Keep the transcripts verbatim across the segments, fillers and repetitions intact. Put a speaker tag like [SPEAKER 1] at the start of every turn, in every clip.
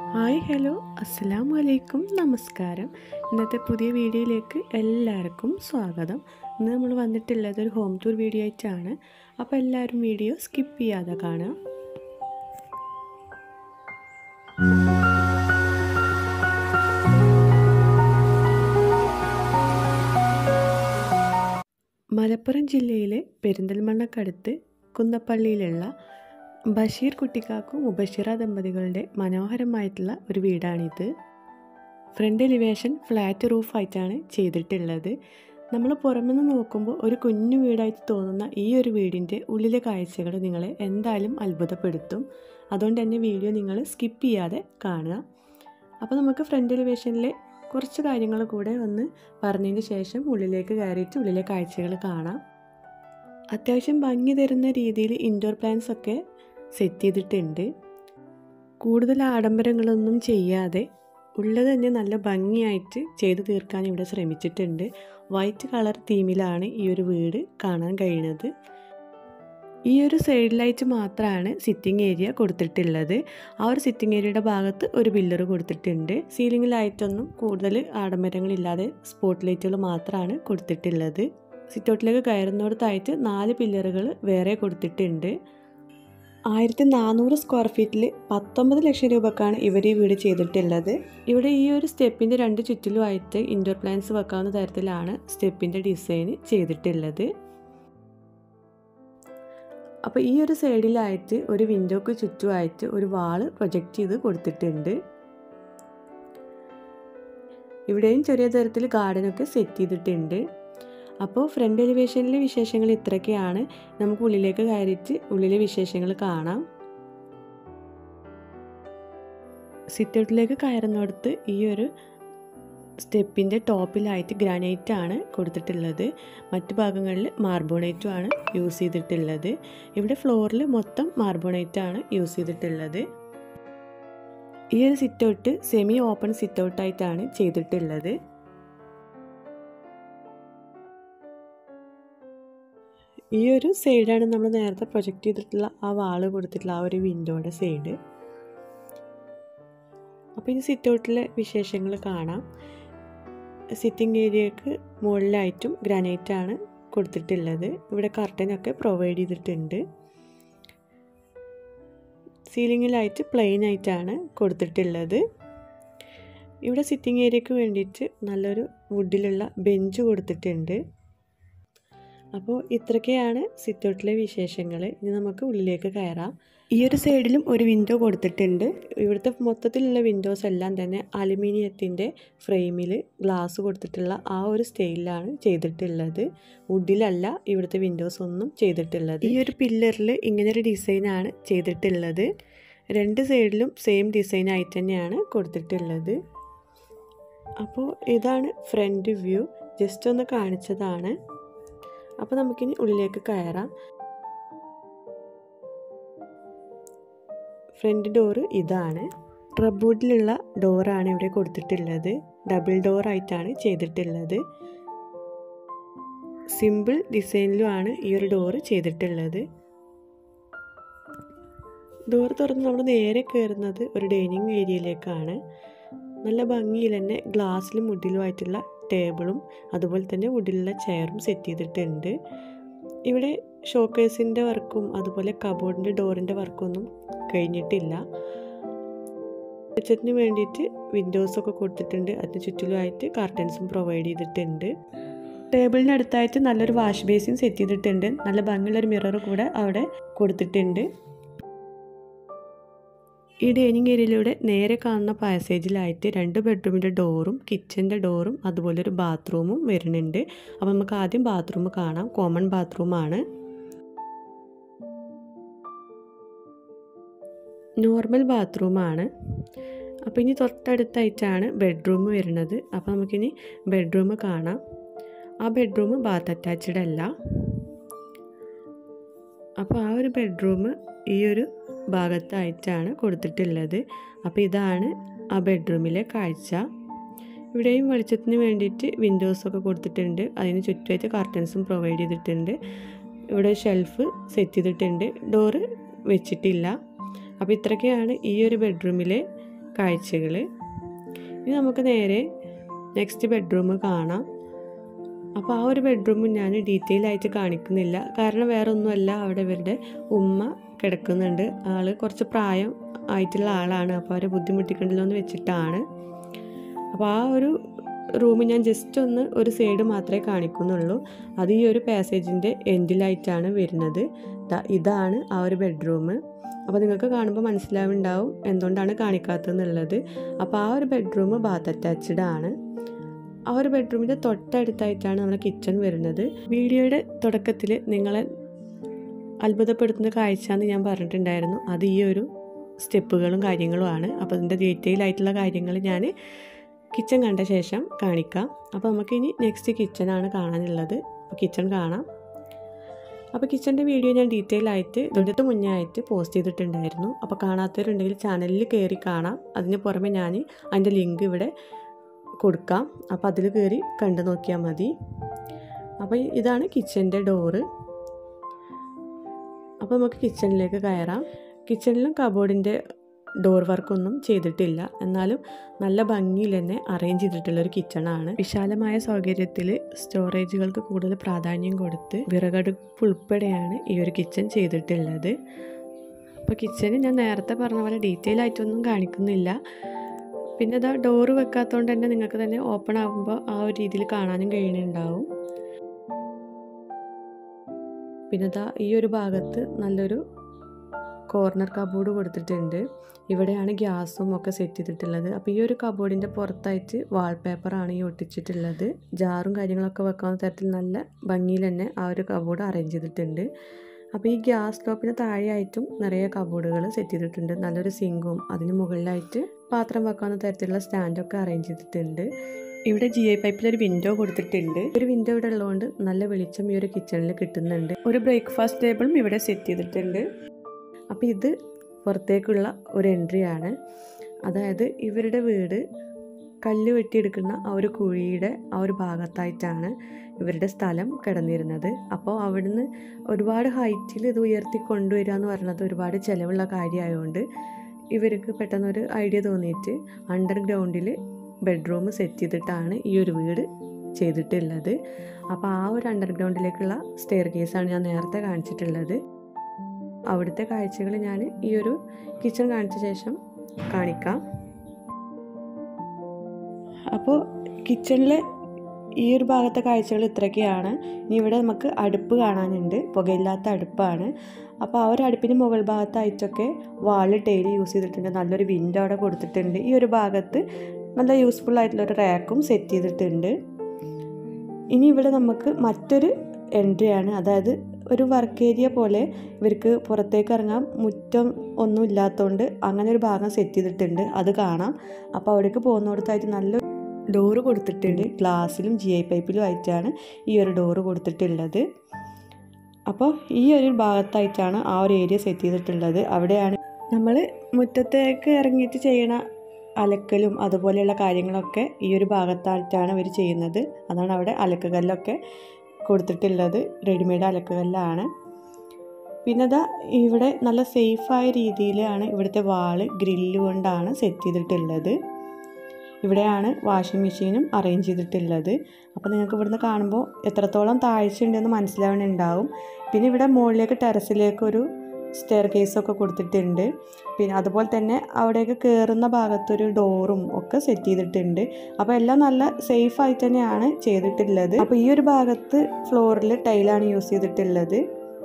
[SPEAKER 1] Hi hello അസ്സലാമു അലൈക്കും നമസ്കാരം. ഇന്നത്തെ പുതിയ വീഡിയോയിലേക്ക് എല്ലാവർക്കും സ്വാഗതം. ഇന്ന് നമ്മൾ വന്നിട്ടുള്ളത് ഒരു ഹോം ടൂർ വീഡിയോ ആയിട്ടാണ്. അപ്പോൾ എല്ലാവരും വീഡിയോ സ്കിപ്പ് ചെയ്യാതെ കാണുക. മലപ്പുറം ജില്ലയിലെ പെരിന്തൽമണ്ണക്കടുത്ത് കുന്നപ്പള്ളിയിലുള്ള ബഷീർ കുട്ടിക്കാക്കും മുബഷിറ ദമ്പതികളുടെ മനോഹരമായിട്ടുള്ള ഒരു വീടാണിത്. ഫ്രണ്ട് എലിവേഷൻ ഫ്ലാറ്റ് റൂഫായിട്ടാണ് ചെയ്തിട്ടുള്ളത്. നമ്മൾ പുറമെന്ന് നോക്കുമ്പോൾ ഒരു കുഞ്ഞു വീടായിട്ട് തോന്നുന്ന ഈ ഒരു വീടിൻ്റെ ഉള്ളിലെ കാഴ്ചകൾ നിങ്ങളെ എന്തായാലും അത്ഭുതപ്പെടുത്തും. അതുകൊണ്ട് തന്നെ വീഡിയോ നിങ്ങൾ സ്കിപ്പ് ചെയ്യാതെ കാണുക. അപ്പോൾ നമുക്ക് ഫ്രണ്ട് എലിവേഷനിലെ കുറച്ച് കാര്യങ്ങൾ കൂടെ ഒന്ന് പറഞ്ഞതിന് ശേഷം ഉള്ളിലേക്ക് കയറിയിട്ട് ഉള്ളിലെ കാഴ്ചകൾ കാണാം. അത്യാവശ്യം ഭംഗി തരുന്ന രീതിയിൽ ഇൻഡോർ പ്ലാന്റ്സ് ഒക്കെ സെറ്റ് ചെയ്തിട്ടുണ്ട്. കൂടുതൽ ആഡംബരങ്ങളൊന്നും ചെയ്യാതെ ഉള്ളത് തന്നെ നല്ല ഭംഗിയായിട്ട് ചെയ്തു തീർക്കാൻ ഇവിടെ ശ്രമിച്ചിട്ടുണ്ട്. വൈറ്റ് കളർ തീമിലാണ് ഈ ഒരു വീട് കാണാൻ കഴിയുന്നത്. ഈ ഒരു സൈഡിലായിട്ട് മാത്രമാണ് സിറ്റിംഗ് ഏരിയ കൊടുത്തിട്ടുള്ളത്. ആ ഒരു സിറ്റിംഗ് ഏരിയയുടെ ഭാഗത്ത് ഒരു പില്ലർ കൊടുത്തിട്ടുണ്ട്. സീലിംഗ് ലൈറ്റൊന്നും കൂടുതൽ ആഡംബരങ്ങളില്ലാതെ സ്പോട്ട് ലൈറ്റുകൾ മാത്രമാണ് കൊടുത്തിട്ടുള്ളത്. സിറ്റൗട്ടിലേക്ക് കയറുന്നിടത്തായിട്ട് നാല് പില്ലറുകൾ വേറെ കൊടുത്തിട്ടുണ്ട്. ആയിരത്തി നാനൂറ് സ്ക്വയർ ഫീറ്റിൽ പത്തൊമ്പത് ലക്ഷം രൂപക്കാണ് ഇവർ ഈ വീട് ചെയ്തിട്ടുള്ളത്. ഇവിടെ ഈ ഒരു സ്റ്റെപ്പിൻ്റെ രണ്ട് ചുറ്റിലുമായിട്ട് ഇൻഡോർ പ്ലാന്റ്സ് വെക്കാവുന്ന തരത്തിലാണ് സ്റ്റെപ്പിൻ്റെ ഡിസൈൻ ചെയ്തിട്ടുള്ളത്. അപ്പോൾ ഈ ഒരു സൈഡിലായിട്ട് ഒരു വിൻഡോക്ക് ചുറ്റുമായിട്ട് ഒരു വാള് പ്രൊജക്റ്റ് ചെയ്ത് കൊടുത്തിട്ടുണ്ട്. ഇവിടെയും ചെറിയ തരത്തിൽ ഗാർഡനൊക്കെ സെറ്റ് ചെയ്തിട്ടുണ്ട്. അപ്പോൾ ഫ്രണ്ട് എലിവേഷനിലെ വിശേഷങ്ങൾ ഇത്രയൊക്കെയാണ്. നമുക്ക് ഉള്ളിലേക്ക് കയറിയിട്ട് ഉള്ളിലെ വിശേഷങ്ങൾ കാണാം. സിറ്റൗട്ടിലേക്ക് കയറുന്നിടത്ത് ഈ ഒരു സ്റ്റെപ്പിൻ്റെ ടോപ്പിലായിട്ട് ഗ്രാനൈറ്റ് ആണ് കൊടുത്തിട്ടുള്ളത്. മറ്റു ഭാഗങ്ങളിൽ മാർബോണൈറ്റും ആണ് യൂസ് ചെയ്തിട്ടുള്ളത്. ഇവിടെ ഫ്ലോറിൽ മൊത്തം മാർബോണൈറ്റ് ആണ് യൂസ് ചെയ്തിട്ടുള്ളത്. ഈ ഒരു സിറ്റൗട്ട് സെമി ഓപ്പൺ സിറ്റൗട്ടായിട്ടാണ് ചെയ്തിട്ടുള്ളത്. ഈ ഒരു സൈഡാണ് നമ്മൾ നേരത്തെ പ്രൊജക്റ്റ് ചെയ്തിട്ടുള്ള ആ വാള് കൊടുത്തിട്ടുള്ള ആ ഒരു വിൻഡോയുടെ സൈഡ്. അപ്പോൾ ഈ സിറ്റൗട്ടിലെ വിശേഷങ്ങൾ കാണാം. സിറ്റിംഗ് ഏരിയക്ക് മുകളിലായിട്ടും ഗ്രാനൈറ്റാണ് കൊടുത്തിട്ടുള്ളത്. ഇവിടെ കർട്ടനൊക്കെ പ്രൊവൈഡ് ചെയ്തിട്ടുണ്ട്. സീലിങ്ങിലായിട്ട് പ്ലെയിൻ ആയിട്ടാണ് കൊടുത്തിട്ടുള്ളത്. ഇവിടെ സിറ്റിംഗ് ഏരിയക്ക് വേണ്ടിയിട്ട് നല്ലൊരു വുഡിലുള്ള ബെഞ്ച് കൊടുത്തിട്ടുണ്ട്. അപ്പോൾ ഇത്രയൊക്കെയാണ് സിറ്റൗട്ടിലെ വിശേഷങ്ങൾ. ഇനി നമുക്ക് ഉള്ളിലേക്ക് കയറാം. ഈ ഒരു സൈഡിലും ഒരു വിൻഡോ കൊടുത്തിട്ടുണ്ട്. ഇവിടുത്തെ മൊത്തത്തിലുള്ള വിൻഡോസ് എല്ലാം തന്നെ അലുമിനിയത്തിൻ്റെ ഫ്രെയിമിൽ ഗ്ലാസ് കൊടുത്തിട്ടുള്ള ആ ഒരു സ്റ്റൈലിലാണ് ചെയ്തിട്ടുള്ളത്. വുഡിലല്ല ഇവിടുത്തെ വിൻഡോസ് ഒന്നും ചെയ്തിട്ടുള്ളത്. ഈ ഒരു പില്ലറിൽ ഇങ്ങനൊരു ഡിസൈനാണ് ചെയ്തിട്ടുള്ളത്. രണ്ട് സൈഡിലും സെയിം ഡിസൈൻ ആയിട്ട് തന്നെയാണ് കൊടുത്തിട്ടുള്ളത്. അപ്പോൾ ഇതാണ് ഫ്രണ്ട് വ്യൂ. ജസ്റ്റ് ഒന്ന് കാണിച്ചതാണ്. അപ്പോൾ നമുക്കിനി ഉള്ളിലേക്ക് കയറാം. ഫ്രണ്ട് ഡോറ് ഇതാണ്. ട്രബുഡിലുള്ള ഡോറാണ് ഇവിടെ കൊടുത്തിട്ടുള്ളത്. ഡബിൾ ഡോറായിട്ടാണ് ചെയ്തിട്ടുള്ളത്. സിമ്പിൾ ഡിസൈനിലുമാണ് ഈ ഒരു ഡോറ് ചെയ്തിട്ടുള്ളത്. ഡോർ തുറന്ന് നമ്മൾ നേരെ കയറുന്നത് ഒരു ഡൈനിങ് ഏരിയയിലേക്കാണ്. നല്ല ഭംഗിയിൽ തന്നെ ഗ്ലാസ്സിലും വുഡിലുമായിട്ടുള്ള ടേബിളും അതുപോലെ തന്നെ വുഡിലുള്ള ചെയറും സെറ്റ് ചെയ്തിട്ടുണ്ട്. ഇവിടെ ഷോക്കേസിൻ്റെ വർക്കും അതുപോലെ കബോർഡിൻ്റെ ഡോറിൻ്റെ വർക്കൊന്നും കഴിഞ്ഞിട്ടില്ല. വെളിച്ചത്തിന് വേണ്ടിയിട്ട് വിൻഡോസൊക്കെ കൊടുത്തിട്ടുണ്ട്. അതിന് ചുറ്റിലുമായിട്ട് കർട്ടൻസും പ്രൊവൈഡ് ചെയ്തിട്ടുണ്ട്. ടേബിളിനടുത്തായിട്ട് നല്ലൊരു വാഷ് ബേസിൻ സെറ്റ് ചെയ്തിട്ടുണ്ട്. നല്ല ഭംഗിയുള്ളൊരു മിറർ കൂടെ അവിടെ കൊടുത്തിട്ടുണ്ട്. ഈ ഡൈനിങ് ഏരിയയിലൂടെ നേരെ കാണുന്ന പാസേജിലായിട്ട് രണ്ട് ബെഡ്റൂമിൻ്റെ ഡോറും കിച്ചൻ്റെ ഡോറും അതുപോലെ ഒരു ബാത്റൂമും വരുന്നുണ്ട്. അപ്പോൾ നമുക്ക് ആദ്യം ബാത്റൂം കാണാം. കോമൺ ബാത്റൂമാണ്. നോർമൽ ബാത്റൂമാണ്. അപ്പോൾ ഇനി തൊട്ടടുത്തായിട്ടാണ് ബെഡ്റൂം വരുന്നത്. അപ്പോൾ നമുക്കിനി ബെഡ്റൂം കാണാം. ആ ബെഡ്റൂം ബാത്ത് അറ്റാച്ച്ഡ് അല്ല. അപ്പോൾ ആ ഒരു ബെഡ്റൂം ഈ ഒരു ഭാഗത്തായിട്ടാണ് കൊടുത്തിട്ടുള്ളത്. അപ്പോൾ ഇതാണ് ആ ബെഡ്റൂമിലെ കാഴ്ച. ഇവിടെയും വെളിച്ചത്തിന് വേണ്ടിയിട്ട് വിൻഡോസൊക്കെ കൊടുത്തിട്ടുണ്ട്. അതിന് ചുറ്റുമായിട്ട് കർട്ടൻസും പ്രൊവൈഡ് ചെയ്തിട്ടുണ്ട്. ഇവിടെ ഷെൽഫ് സെറ്റ് ചെയ്തിട്ടുണ്ട്. ഡോറ് വെച്ചിട്ടില്ല. അപ്പോൾ ഇത്രയൊക്കെയാണ് ഈ ഒരു ബെഡ്റൂമിലെ കാഴ്ചകൾ. ഇനി നമുക്ക് നേരെ നെക്സ്റ്റ് ബെഡ്റൂം കാണാം. അപ്പോൾ ആ ഒരു ബെഡ്റൂം ഞാൻ ഡീറ്റെയിൽ ആയിട്ട് കാണിക്കുന്നില്ല, കാരണം വേറെ ഒന്നുമല്ല, അവിടെ ഇവരുടെ ഉമ്മ കിടക്കുന്നുണ്ട്. ആൾ കുറച്ച് പ്രായം ആയിട്ടുള്ള ആളാണ്, അപ്പോൾ അവരെ ബുദ്ധിമുട്ടിക്കണ്ടല്ലോ എന്ന് വെച്ചിട്ടാണ്. അപ്പോൾ ആ ഒരു റൂം ഞാൻ ജസ്റ്റ് ഒന്ന് ഒരു സൈഡ് മാത്രമേ കാണിക്കുന്നുള്ളൂ. അത് ഈ ഒരു പാസേജിൻ്റെ എൻഡിലായിട്ടാണ് വരുന്നത്. ഇതാണ് ആ ഒരു ബെഡ്റൂം. അപ്പോൾ നിങ്ങൾക്ക് കാണുമ്പോൾ മനസ്സിലാവുണ്ടാവും എന്തുകൊണ്ടാണ് കാണിക്കാത്തതെന്നുള്ളത്. അപ്പോൾ ആ ഒരു ബെഡ്റൂം ബാത്ത് അറ്റാച്ച്ഡ് ആണ്. ആ ഒരു ബെഡ്റൂമിൻ്റെ തൊട്ടടുത്തായിട്ടാണ് നമ്മുടെ കിച്ചൺ വരുന്നത്. വീഡിയോയുടെ തുടക്കത്തിൽ നിങ്ങളെ അത്ഭുതപ്പെടുത്തുന്ന കാഴ്ച എന്ന് ഞാൻ പറഞ്ഞിട്ടുണ്ടായിരുന്നു. അത് ഈ ഒരു സ്റ്റെപ്പുകളും കാര്യങ്ങളുമാണ്. അപ്പോൾ അതിൻ്റെ ഡീറ്റെയിൽ ആയിട്ടുള്ള കാര്യങ്ങൾ ഞാൻ കിച്ചൺ കണ്ട ശേഷം കാണിക്കാം. അപ്പോൾ നമുക്കിനി നെക്സ്റ്റ് കിച്ചണാണ് കാണാനുള്ളത്. അപ്പോൾ കിച്ചൺ കാണാം. അപ്പോൾ കിച്ചൻ്റെ വീഡിയോ ഞാൻ ഡീറ്റെയിൽ ആയിട്ട് തൊട്ട് മുന്നേ ആയിട്ട് പോസ്റ്റ് ചെയ്തിട്ടുണ്ടായിരുന്നു. അപ്പോൾ കാണാത്തവരുണ്ടെങ്കിൽ ചാനലിൽ കയറി കാണാം. അതിന് പുറമെ ഞാൻ അതിൻ്റെ ലിങ്ക് ഇവിടെ കൊടുക്കാം. അപ്പോൾ അതിൽ കയറി കണ്ടു നോക്കിയാൽ മതി. അപ്പോൾ ഇതാണ് കിച്ചൻ്റെ ഡോറ്. അപ്പോൾ നമുക്ക് കിച്ചണിലേക്ക് കയറാം. കിച്ചണിലും കബോർഡിൻ്റെ ഡോർ വർക്കൊന്നും ചെയ്തിട്ടില്ല, എന്നാലും നല്ല ഭംഗിയിൽ തന്നെ അറേഞ്ച് ചെയ്തിട്ടുള്ളൊരു കിച്ചണാണ്. വിശാലമായ സൗകര്യത്തിൽ സ്റ്റോറേജുകൾക്ക് കൂടുതൽ പ്രാധാന്യം കൊടുത്ത് വിറകടുപ്പ് ഉൾപ്പെടെയാണ് ഈ ഒരു കിച്ചൺ ചെയ്തിട്ടുള്ളത്. അപ്പോൾ കിച്ചന് ഞാൻ നേരത്തെ പറഞ്ഞ പോലെ ഡീറ്റെയിൽ ആയിട്ടൊന്നും കാണിക്കുന്നില്ല. പിന്നെ ഇതാ ഡോറ് വെക്കാത്തതുകൊണ്ട് തന്നെ നിങ്ങൾക്ക് തന്നെ ഓപ്പൺ ആകുമ്പോൾ ആ ഒരു രീതിയിൽ കാണാനും കഴിയുന്നുണ്ടാവും. പിന്നെ ഇതാ ഈ ഒരു ഭാഗത്ത് നല്ലൊരു കോർണർ കബോർഡ് കൊടുത്തിട്ടുണ്ട്. ഇവിടെയാണ് ഗ്യാസും ഒക്കെ സെറ്റ് ചെയ്തിട്ടുള്ളത്. അപ്പോൾ ഈ ഒരു കബോർഡിൻ്റെ പുറത്തായിട്ട് വാൾപേപ്പറാണ് ഈ ഒട്ടിച്ചിട്ടുള്ളത്. ജാറും കാര്യങ്ങളൊക്കെ വെക്കാവുന്ന തരത്തിൽ നല്ല ഭംഗിയിൽ തന്നെ ആ ഒരു കബോർഡ് അറേഞ്ച് ചെയ്തിട്ടുണ്ട്. അപ്പോൾ ഈ ഗ്യാസ് സ്റ്റോപ്പിന് താഴെയായിട്ടും നിറയെ കബോർഡുകൾ സെറ്റ് ചെയ്തിട്ടുണ്ട്. നല്ലൊരു സിങ്കും അതിന് മുകളിലായിട്ട് പാത്രം വെക്കാവുന്ന തരത്തിലുള്ള സ്റ്റാൻഡൊക്കെ അറേഞ്ച് ചെയ്തിട്ടുണ്ട്. ഇവിടെ ജി ഐ പൈപ്പിലൊരു വിൻഡോ കൊടുത്തിട്ടുണ്ട്. ഒരു വിൻഡോ ഇവിടെ ഉള്ളതുകൊണ്ട് നല്ല വെളിച്ചം ഈ ഒരു കിച്ചണിൽ കിട്ടുന്നുണ്ട്. ഒരു ബ്രേക്ക്ഫാസ്റ്റ് ടേബിളും ഇവിടെ സെറ്റ് ചെയ്തിട്ടുണ്ട്. അപ്പോൾ ഇത് പുറത്തേക്കുള്ള ഒരു എൻട്രി ആണ്. അതായത് ഇവരുടെ വീട് കല്ല് വെട്ടിയെടുക്കുന്ന ആ ഒരു കുഴിയുടെ ആ ഒരു ഭാഗത്തായിട്ടാണ് ഇവരുടെ സ്ഥലം കിടന്നിരുന്നത്. അപ്പോൾ അവിടുന്ന് ഒരുപാട് ഹൈറ്റിൽ ഇത് ഉയർത്തി കൊണ്ടുവരിക എന്ന് പറയുന്നത് ഒരുപാട് ചിലവുള്ള കാര്യമായതുകൊണ്ട് ഇവർക്ക് പെട്ടെന്നൊരു ഐഡിയ തോന്നിയിട്ട് അണ്ടർഗ്രൗണ്ടിൽ ബെഡ്റൂം സെറ്റ് ചെയ്തിട്ടാണ് ഈ ഒരു വീട് ചെയ്തിട്ടുള്ളത്. അപ്പോൾ ആ ഒരു അണ്ടർഗ്രൗണ്ടിലേക്കുള്ള സ്റ്റെയർ കേസാണ് ഞാൻ നേരത്തെ കാണിച്ചിട്ടുള്ളത്. അവിടുത്തെ കാഴ്ചകൾ ഞാൻ ഈ ഒരു കിച്ചൺ കാണിച്ച ശേഷം കാണിക്കാം. അപ്പോൾ കിച്ചണിലെ ഈ ഒരു ഭാഗത്തെ കാഴ്ചകൾ ഇത്രയൊക്കെയാണ്. ഇനി ഇവിടെ നമുക്ക് അടുപ്പ് കാണാനുണ്ട്. പുകയില്ലാത്ത അടുപ്പാണ്. അപ്പോൾ ആ ഒരു അടുപ്പിന് മുകൾ ഭാഗത്തായിട്ടൊക്കെ വാള് ടൈല് യൂസ് ചെയ്തിട്ടുണ്ട്. നല്ലൊരു വിൻഡോ അവിടെ കൊടുത്തിട്ടുണ്ട്. ഈ ഒരു ഭാഗത്ത് നല്ല യൂസ്ഫുൾ ആയിട്ടുള്ളൊരു റാക്കും സെറ്റ് ചെയ്തിട്ടുണ്ട്. ഇനി ഇവിടെ നമുക്ക് മറ്റൊരു എൻട്രിയാണ്. അതായത് ഒരു വർക്ക് ഏരിയ പോലെ ഇവർക്ക് പുറത്തേക്ക് ഇറങ്ങാൻ മുറ്റം ഒന്നും ഇല്ലാത്തതുകൊണ്ട് അങ്ങനെ ഒരു ഭാഗം സെറ്റ് ചെയ്തിട്ടുണ്ട്. അത് കാണാം. അപ്പോൾ അവിടേക്ക് പോകുന്നിടത്തായിട്ട് നല്ല ഡോറ് കൊടുത്തിട്ടുണ്ട്. ഗ്ലാസ്സിലും ജി ഐ പൈപ്പിലും ആയിട്ടാണ് ഈ ഒരു ഡോറ് കൊടുത്തിട്ടുള്ളത്. അപ്പോൾ ഈ ഒരു ഭാഗത്തായിട്ടാണ് ആ ഒരു ഏരിയ സെറ്റ് ചെയ്തിട്ടുള്ളത്. അവിടെയാണ് നമ്മൾ മുറ്റത്തേക്ക് ഇറങ്ങിയിട്ട് ചെയ്യണ അലക്കലും അതുപോലെയുള്ള കാര്യങ്ങളൊക്കെ ഈ ഒരു ഭാഗത്തായിട്ടാണ് അവർ ചെയ്യുന്നത്. അതാണ് അവിടെ അലക്കുകല്ലൊക്കെ കൊടുത്തിട്ടുള്ളത്. റെഡിമെയ്ഡ് അലക്കുകല്ലാണ്. പിന്നെ ഇതാ ഇവിടെ നല്ല സേഫായ രീതിയിലാണ് ഇവിടുത്തെ വാള് ഗ്രില്ല് കൊണ്ടാണ് സെറ്റ് ചെയ്തിട്ടുള്ളത്. ഇവിടെയാണ് വാഷിംഗ് മെഷീനും അറേഞ്ച് ചെയ്തിട്ടുള്ളത്. അപ്പോൾ നിങ്ങൾക്ക് ഇവിടുന്ന് കാണുമ്പോൾ എത്രത്തോളം താഴ്ച ഉണ്ടെന്ന് മനസ്സിലാവുന്നുണ്ടാവും. പിന്നെ ഇവിടെ മുകളിലേക്ക് ടെറസിലേക്ക് ഒരു സ്റ്റെയർ കേസൊക്കെ കൊടുത്തിട്ടുണ്ട്. പിന്നെ അതുപോലെ തന്നെ അവിടേക്ക് കയറുന്ന ഭാഗത്തൊരു ഡോറും ഒക്കെ സെറ്റ് ചെയ്തിട്ടുണ്ട്. അപ്പോൾ എല്ലാം നല്ല സേഫായിട്ട് തന്നെയാണ് ചെയ്തിട്ടുള്ളത്. അപ്പോൾ ഈ ഒരു ഭാഗത്ത് ഫ്ലോറിൽ ടൈലാണ് യൂസ് ചെയ്തിട്ടുള്ളത്.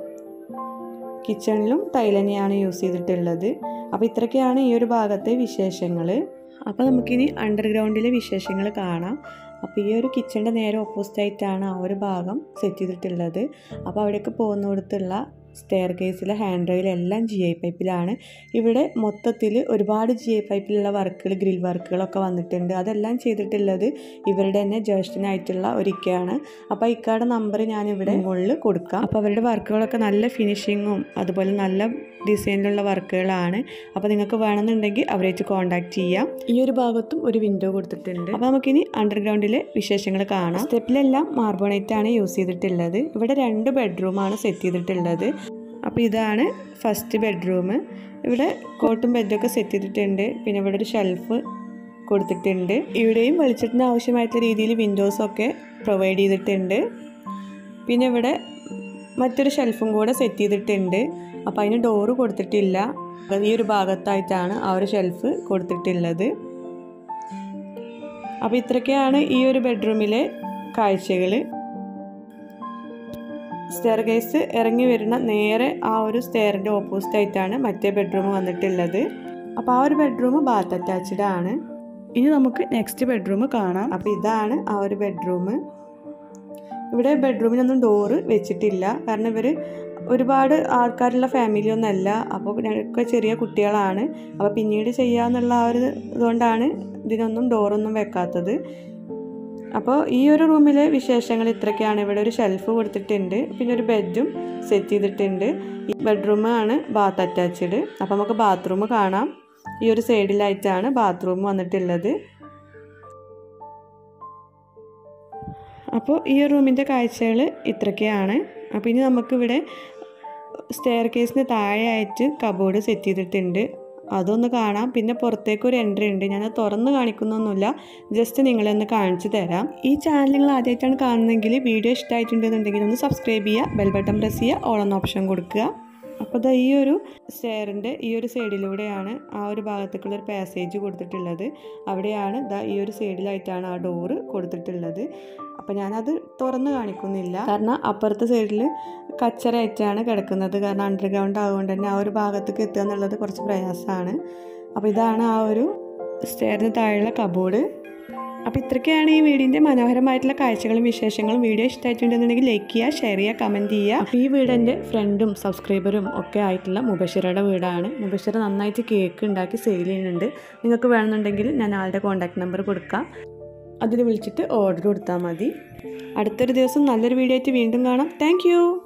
[SPEAKER 1] കിച്ചണിലും ടൈൽ തന്നെയാണ് യൂസ് ചെയ്തിട്ടുള്ളത്. അപ്പോൾ ഇത്രയൊക്കെയാണ് ഈ ഒരു ഭാഗത്തെ വിശേഷങ്ങൾ. അപ്പോൾ നമുക്കിനി അണ്ടർഗ്രൗണ്ടിലെ വിശേഷങ്ങൾ കാണാം. അപ്പോൾ ഈ ഒരു കിച്ചണിൻ്റെ നേരെ ഓപ്പോസിറ്റായിട്ടാണ് ആ ഒരു ഭാഗം സെറ്റ് ചെയ്തിട്ടുള്ളത്. അപ്പോൾ അവിടേക്ക് പോകുന്നിടത്തുള്ള സ്റ്റെയർ കേസിലെ ഹാൻഡ് റെയിൽ എല്ലാം ജി ഐ പൈപ്പിലാണ്. ഇവിടെ മൊത്തത്തിൽ ഒരുപാട് ജി ഐ പൈപ്പിലുള്ള വർക്കുകൾ, ഗ്രിൽ വർക്കുകളൊക്കെ വന്നിട്ടുണ്ട്. അതെല്ലാം ചെയ്തിട്ടുള്ളത് ഇവരുടെ തന്നെ ജ്യേഷ്ഠനായിട്ടുള്ള ഒരു ഇക്കയാണ്. അപ്പോൾ ഇക്കയുടെ നമ്പർ ഞാനിവിടെ മുകളിൽ കൊടുക്കാം. അപ്പോൾ അവരുടെ വർക്കുകളൊക്കെ നല്ല ഫിനിഷിങ്ങും അതുപോലെ നല്ല ഡിസൈനിലുള്ള വർക്കുകളാണ്. അപ്പോൾ നിങ്ങൾക്ക് വേണമെന്നുണ്ടെങ്കിൽ അവരായിട്ട് കോൺടാക്ട് ചെയ്യാം. ഈ ഒരു ഭാഗത്തും ഒരു വിൻഡോ കൊടുത്തിട്ടുണ്ട്. അപ്പോൾ നമുക്കിനി അണ്ടർഗ്രൗണ്ടിലെ വിശേഷങ്ങൾ കാണാം. സ്റ്റെപ്പിലെല്ലാം മാർബോണൈറ്റാണ് യൂസ് ചെയ്തിട്ടുള്ളത്. ഇവിടെ രണ്ട് ബെഡ്റൂമാണ് സെറ്റ് ചെയ്തിട്ടുള്ളത്. അപ്പോൾ അപ്പോൾ ഇതാണ് ഫസ്റ്റ് ബെഡ്റൂം. ഇവിടെ കോട്ടും ബെഡൊക്കെ സെറ്റ് ചെയ്തിട്ടുണ്ട്. പിന്നെ ഇവിടെ ഒരു ഷെൽഫ് കൊടുത്തിട്ടുണ്ട്. ഇവിടെയും വെളിച്ചത്തിന് ആവശ്യമായിട്ടുള്ള രീതിയിൽ വിൻഡോസൊക്കെ പ്രൊവൈഡ് ചെയ്തിട്ടുണ്ട്. പിന്നെ ഇവിടെ മറ്റൊരു ഷെൽഫും കൂടെ സെറ്റ് ചെയ്തിട്ടുണ്ട്. അപ്പോൾ അതിന് ഡോറ് കൊടുത്തിട്ടില്ല. ഈ ഒരു ഭാഗത്തായിട്ടാണ് ആ ഒരു ഷെൽഫ് കൊടുത്തിട്ടുള്ളത്. അപ്പോൾ ഇത്രയൊക്കെയാണ് ഈ ഒരു ബെഡ്റൂമിലെ കാഴ്ചകൾ. സ്റ്റെയർ കേസ് ഇറങ്ങി വരുന്ന നേരെ ആ ഒരു സ്റ്റെയറിൻ്റെ ഓപ്പോസിറ്റ് ആയിട്ടാണ് മറ്റേ ബെഡ്റൂം വന്നിട്ടുള്ളത്. അപ്പോൾ ആ ഒരു ബെഡ്റൂം ബാത്ത് അറ്റാച്ച്ഡ് ആണ്. ഇനി നമുക്ക് നെക്സ്റ്റ് ബെഡ്റൂം കാണാം. അപ്പോൾ ഇതാണ് ആ ഒരു ബെഡ്റൂം. ഇവിടെ ബെഡ്റൂമിനൊന്നും ഡോറ് വെച്ചിട്ടില്ല. കാരണം ഇവർ ഒരുപാട് ആൾക്കാരുള്ള ഫാമിലിയൊന്നുമല്ല. അപ്പോൾ ഞങ്ങൾക്ക് ചെറിയ കുട്ടികളാണ്. അപ്പോൾ പിന്നീട് ചെയ്യാമെന്നുള്ള ആ ഒരു ഇതുകൊണ്ടാണ് ഇതിനൊന്നും ഡോറൊന്നും വെക്കാത്തത്. അപ്പോൾ ഈ ഒരു റൂമിലെ വിശേഷങ്ങൾ ഇത്രയൊക്കെയാണ്. ഇവിടെ ഒരു ഷെൽഫ് കൊടുത്തിട്ടുണ്ട്. പിന്നെ ഒരു ബെഡും സെറ്റ് ചെയ്തിട്ടുണ്ട്. ഈ ബെഡ്റൂമാണ് ബാത്ത് അറ്റാച്ച്ഡ്. അപ്പോൾ നമുക്ക് ബാത്റൂം കാണാം. ഈ ഒരു സൈഡിലായിട്ടാണ് ബാത്റൂം വന്നിട്ടുള്ളത്. അപ്പോൾ ഈ റൂമിൻ്റെ കാഴ്ചകൾ ഇത്രയൊക്കെയാണ്. അപ്പോൾ ഇനി നമുക്കിവിടെ സ്റ്റെയർ കേസിന് താഴെയായിട്ട് കബോർഡ് സെറ്റ് ചെയ്തിട്ടുണ്ട്. അതൊന്ന് കാണാം. പിന്നെ പുറത്തേക്ക് ഒരു എൻട്രി ഉണ്ട്. ഞാൻ തുറന്ന് കാണിക്കുന്നൊന്നുമില്ല, ജസ്റ്റ് നിങ്ങളൊന്ന് കാണിച്ചു തരാം. ഈ ചാനൽ നിങ്ങൾ ആദ്യമായിട്ടാണ് കാണുന്നതെങ്കിൽ വീഡിയോ ഇഷ്ടമായിട്ടുണ്ടെന്നുണ്ടെങ്കിൽ ഒന്ന് സബ്സ്ക്രൈബ് ചെയ്യുക, ബെൽ ബട്ടൺ പ്രസ് ചെയ്യുക, ഓൾ എന്ന ഓപ്ഷൻ കൊടുക്കുക. അപ്പോൾ ദാ ഈ ഒരു സ്റ്റെയറിൻ്റെ ഈ ഒരു സൈഡിലൂടെയാണ് ആ ഒരു ഭാഗത്തേക്കുള്ള ഒരു പാസേജ് കൊടുത്തിട്ടുള്ളത്. അവിടെയാണ് ദാ ഈ ഒരു സൈഡിലായിട്ടാണ് ആ ഡോറ് കൊടുത്തിട്ടുള്ളത്. അപ്പോൾ ഞാനത് തുറന്ന് കാണിക്കുന്നില്ല, കാരണം അപ്പുറത്തെ സൈഡിൽ കച്ചറയായിട്ടാണ് കിടക്കുന്നത്. കാരണം അണ്ടർഗ്രൗണ്ട് ആയതുകൊണ്ട് തന്നെ ആ ഒരു ഭാഗത്തേക്ക് എത്തുക എന്നുള്ളത് കുറച്ച് പ്രയാസമാണ്. അപ്പോൾ ഇതാണ് ആ ഒരു സ്റ്റെയറിന് താഴെയുള്ള കബോർഡ്. അപ്പോൾ ഇത്രയൊക്കെയാണ് ഈ വീടിൻ്റെ മനോഹരമായിട്ടുള്ള കാഴ്ചകളും വിശേഷങ്ങളും. വീഡിയോ ഇഷ്ടമായിട്ടുണ്ടെന്നുണ്ടെങ്കിൽ ലൈക്ക് ചെയ്യുക, ഷെയർ ചെയ്യുക, കമൻറ്റ് ചെയ്യുക. അപ്പോൾ ഈ വീട് എൻ്റെ ഫ്രണ്ടും സബ്സ്ക്രൈബറും ഒക്കെ ആയിട്ടുള്ള മുബഷിറയുടെ വീടാണ്. മുബഷിറ നന്നായിട്ട് കേക്ക് ഉണ്ടാക്കി സെയിൽ ചെയ്യുന്നുണ്ട്. നിങ്ങൾക്ക് വേണമെന്നുണ്ടെങ്കിൽ ഞാൻ ആളുടെ കോൺടാക്ട് നമ്പർ കൊടുക്കാം. അതിൽ വിളിച്ചിട്ട് ഓർഡർ കൊടുത്താൽ മതി. അടുത്തൊരു ദിവസം നല്ലൊരു വീഡിയോ ആയിട്ട് വീണ്ടും കാണാം. താങ്ക്